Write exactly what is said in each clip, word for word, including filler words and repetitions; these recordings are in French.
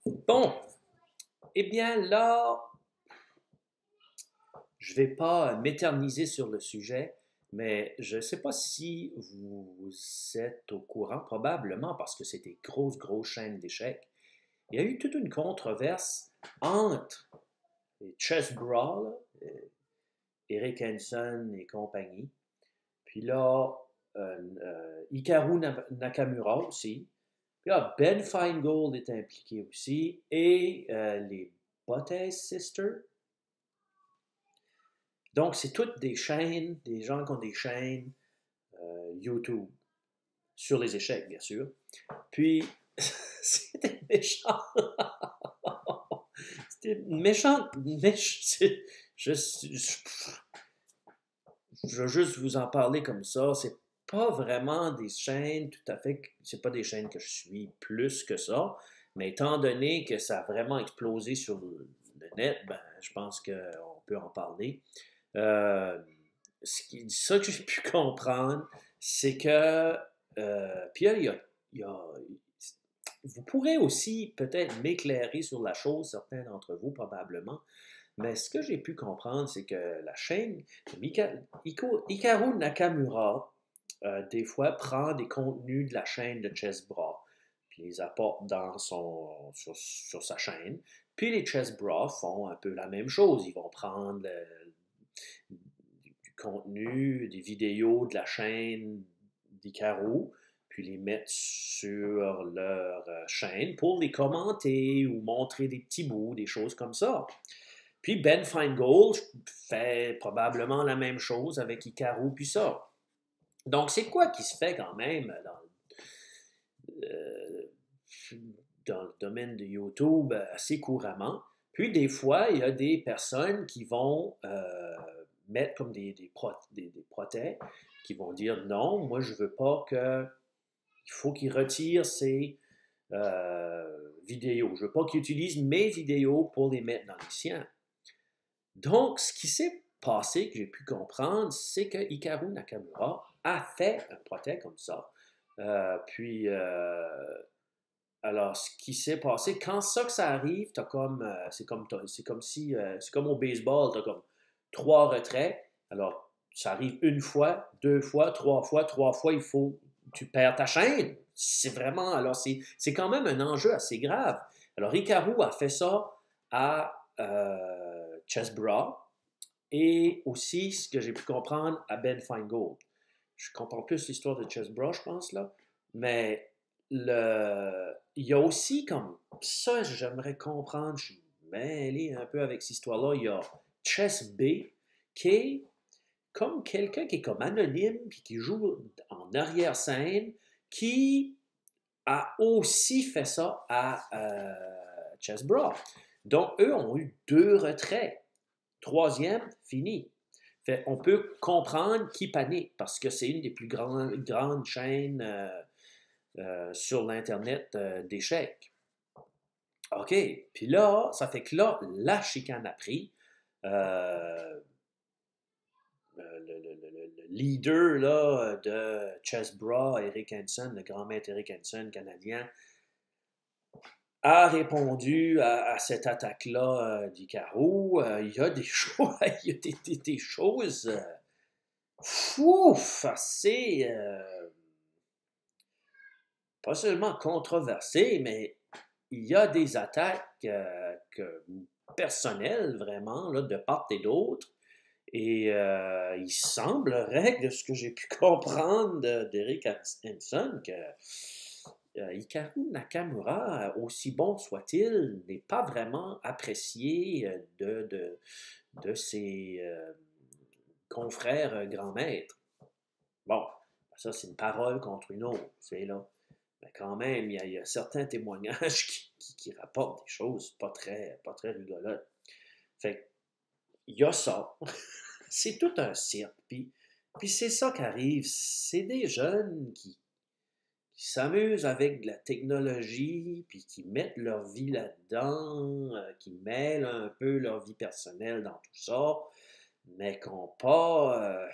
Bon, eh bien là, je ne vais pas m'éterniser sur le sujet, mais je ne sais pas si vous êtes au courant, probablement parce que c'est des grosses, grosses chaînes d'échecs. Il y a eu toute une controverse entre les Chess Brawl, euh, Eric Hansen et compagnie, puis là, euh, euh, Hikaru Nakamura aussi, puis là, Ben Feingold est impliqué aussi, et euh, les Bottas Sisters. Donc, c'est toutes des chaînes, des gens qui ont des chaînes euh, YouTube, sur les échecs, bien sûr. Puis, c'était méchant. C'était méchant. méchant je, je, je veux juste vous en parler comme ça. C'est pas vraiment des chaînes tout à fait. C'est pas des chaînes que je suis plus que ça. Mais étant donné que ça a vraiment explosé sur le net, ben, je pense qu'on peut en parler. Euh, ce qui, ça que j'ai pu comprendre, c'est que, euh, puis il y a, il y a, vous pourrez aussi peut-être m'éclairer sur la chose, certains d'entre vous probablement, mais ce que j'ai pu comprendre, c'est que la chaîne Mika, Iko, Hikaru Nakamura, euh, des fois, prend des contenus de la chaîne de Chessbra, puis les apporte dans son, sur, sur sa chaîne. Puis les Chessbra font un peu la même chose. Ils vont prendre le, du contenu, des vidéos de la chaîne d'Icaro, puis les mettre sur leur euh, chaîne pour les commenter ou montrer des petits bouts, des choses comme ça. Puis Ben Feingold fait probablement la même chose avec Icaro puis ça. Donc c'est quoi qui se fait quand même dans, euh, dans le domaine de YouTube assez couramment. Puis des fois, il y a des personnes qui vont euh, mettre comme des, des, pro, des, des protèges, qui vont dire non, moi je veux pas que. Il faut qu'ils retirent ces euh, vidéos. Je veux pas qu'ils utilisent mes vidéos pour les mettre dans les siens. Donc, ce qui s'est passé, que j'ai pu comprendre, c'est que Hikaru Nakamura a fait un protège comme ça. Euh, puis, euh, alors, ce qui s'est passé, quand ça que ça arrive, t'as comme, euh, c'est comme, c'est comme si, euh, c'est comme au baseball, t'as comme trois retraits. Alors, ça arrive une fois, deux fois, trois fois, trois fois, il faut, tu perds ta chaîne. C'est vraiment, alors c'est, c'est quand même un enjeu assez grave. Alors, Hikaru a fait ça à euh, Chessbra et aussi, ce que j'ai pu comprendre, à Ben Feingold. Je comprends plus l'histoire de Chessbra, je pense, là, mais le, il y a aussi comme ça, j'aimerais comprendre, je suis mêlé un peu avec cette histoire-là, il y a Chess B qui est comme quelqu'un qui est comme anonyme puis qui joue en arrière-scène qui a aussi fait ça à euh, Chessbra. Donc, eux ont eu deux retraits. Troisième, fini. Fait, on peut comprendre qui panique parce que c'est une des plus grandes, grandes chaînes euh, euh, sur l'Internet euh, d'échecs. OK. Puis là, ça fait que là, la chicane a pris. Euh, le, le, le, le, leader là, de Chessbra, Eric Hansen, le grand maître Eric Hansen, canadien, a répondu à, à cette attaque-là euh, d'Icaro. Euh, il y a des choses, il y a des, des, des choses euh, fouf, assez euh, pas seulement controversées, mais il y a des attaques euh, que, personnelles vraiment là, de part et d'autre. Et euh, il semblerait, de ce que j'ai pu comprendre d'Eric Hansen, que euh, Hikaru Nakamura, aussi bon soit-il, n'est pas vraiment apprécié de, de, de ses euh, confrères grands maîtres. Bon, ça c'est une parole contre une autre, c'est là. Mais quand même, il y a, il y a certains témoignages qui, qui, qui rapportent des choses pas très, pas très rigolotes. Fait il y a ça. C'est tout un cirque. Puis, puis c'est ça qui arrive. C'est des jeunes qui, qui s'amusent avec de la technologie, puis qui mettent leur vie là-dedans, euh, qui mêlent un peu leur vie personnelle dans tout ça, mais qui n'ont pas euh,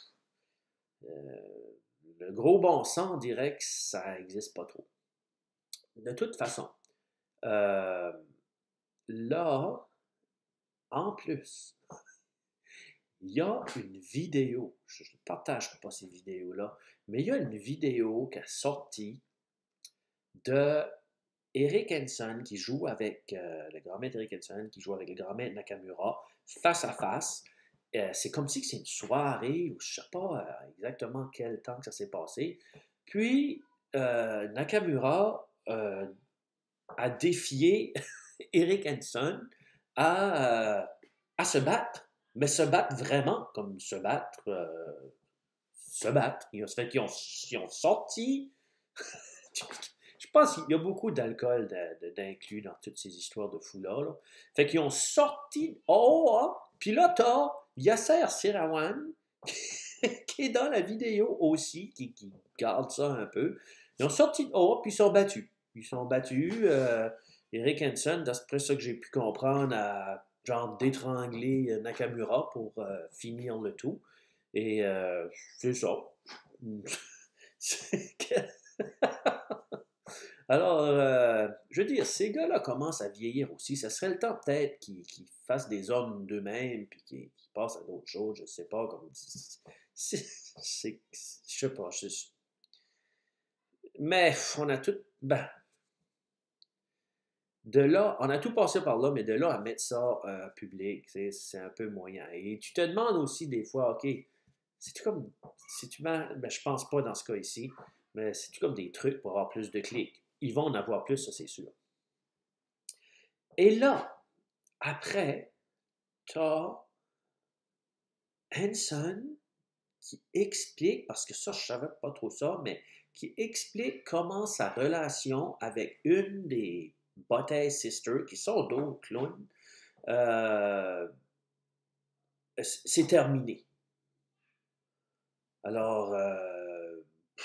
euh, le gros bon sens, on dirait que ça n'existe pas trop. De toute façon, Euh, là, en plus, il y a une vidéo, je ne partage pas ces vidéos-là, mais il y a une vidéo qui est sortie de Eric Henson qui joue avec euh, le grand maître Eric Henson, qui joue avec le grand maître Nakamura, face à face. Euh, c'est comme si c'est une soirée, ou je ne sais pas euh, exactement quel temps que ça s'est passé. Puis, euh, Nakamura euh, a défié Eric Henson à, euh, à se battre, mais se battre vraiment, comme se battre, euh, se battre. Ils ont, fait qu'ils ont, ils ont sorti. Je pense qu'il y a beaucoup d'alcool d'inclus dans toutes ces histoires de fou-là. Là. Fait qu'ils ont sorti. Oh, oh, puis là, t'as Yasser Sirawan qui est dans la vidéo aussi, qui, qui garde ça un peu. Ils ont sorti de oh, puis ils sont battus. Ils sont battus. Euh, Eric Henson, d'après ça que j'ai pu comprendre, a genre d'étrangler Nakamura pour euh, finir le tout. Et euh, c'est ça. Alors, euh, je veux dire, ces gars-là commencent à vieillir aussi. Ça serait le temps peut-être qu'ils qu'ils fassent des hommes d'eux-mêmes puis qu'ils qu'ils passent à d'autres choses. Je sais pas. Comme c'est, c'est, je sais pas. je- mais on a tout. Ben, de là, on a tout passé par là, mais de là à mettre ça euh, public, c'est c'est un peu moyen. Et tu te demandes aussi des fois, OK, c'est-tu comme. C'est-tu ben, ben, je pense pas dans ce cas ici, mais c'est-tu comme des trucs pour avoir plus de clics? Ils vont en avoir plus, ça c'est sûr. Et là, après, tu as Henson qui explique, parce que ça, je savais pas trop ça, mais qui explique comment sa relation avec une des Bottas Sisters, qui sont d'autres clowns, euh, c'est terminé. Alors, euh,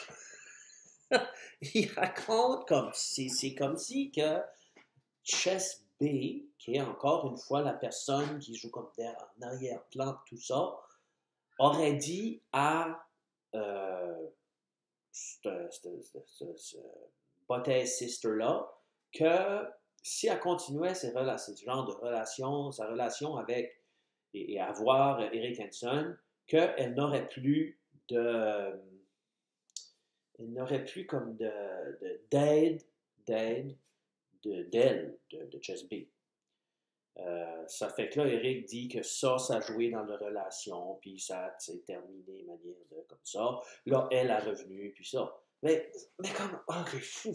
il raconte comme si, c'est comme si que Chess B, qui est encore une fois la personne qui joue comme en arrière-plan, tout ça, aurait dit à euh, ce, ce, ce, ce Bottas Sister-là que si elle continuait ces relations, ce genre de relation, sa relation avec et, et avoir Eric Henson, qu'elle n'aurait plus de. Elle n'aurait plus comme de, de, d'aide, d'aide, de, d'elle, de, de Chess B. Euh, ça fait que là, Eric dit que ça, ça a joué dans la relation, puis ça s'est terminé de manière de comme ça. Là, elle a revenu, puis ça. Mais, mais comme, oh, c'est fou.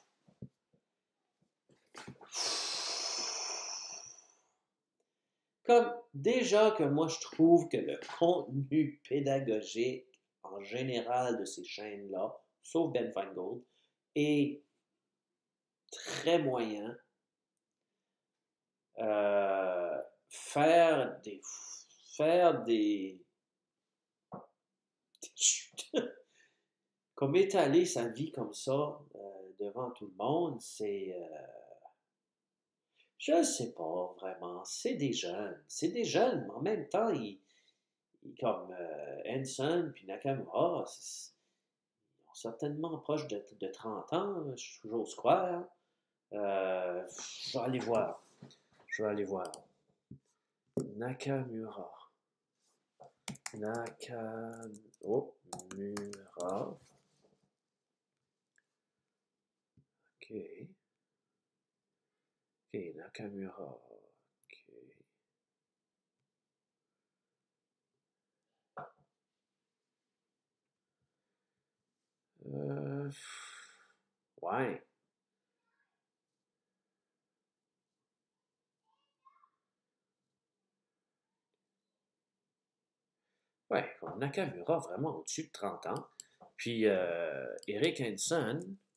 Comme, déjà que moi, je trouve que le contenu pédagogique, en général, de ces chaînes-là, sauf Ben Feingold, est très moyen. Euh, faire des... Faire des... Comme étaler sa vie comme ça euh, devant tout le monde, c'est... Euh, je ne sais pas vraiment. C'est des jeunes. C'est des jeunes, mais en même temps, ils, ils comme euh, Henson puis Nakamura, c'est- ils sont certainement proches de, de trente ans, j'ose croire. Euh, je vais aller voir. Je vais aller voir. Nakamura. Nakamura. Ok. Ok, Nakamura. Ok. Euh, ouais. Ouais, Nakamura vraiment au-dessus de trente ans. Puis euh, Eric Henson,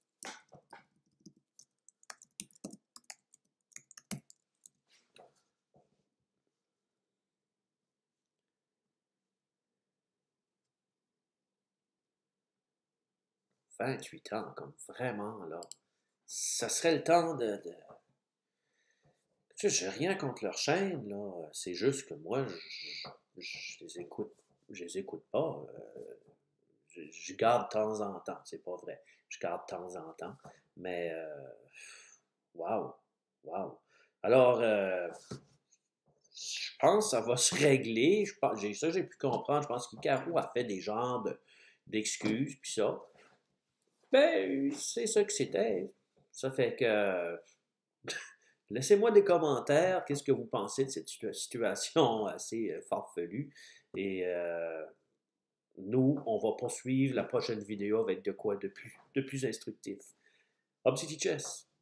vingt-huit ans, comme vraiment, là. Ça serait le temps de. de... Tu sais, j'ai rien contre leur chaîne, là. C'est juste que moi, je, je, je les écoute. Je les écoute pas. Euh, je, je garde de temps en temps. C'est pas vrai. Je garde de temps en temps. Mais, euh, waouh! Wow. Alors, euh, je pense que ça va se régler. Je pense, j'ai, ça, j'ai pu comprendre. Je pense qu'Hikaru a fait des genres de- d'excuses, puis ça. Ben, c'est ça que c'était. Ça fait que. Laissez-moi des commentaires. Qu'est-ce que vous pensez de cette situa- situation assez euh, farfelue? Et euh, nous, on va poursuivre la prochaine vidéo avec de quoi de plus, de plus instructif. Hop, Chess!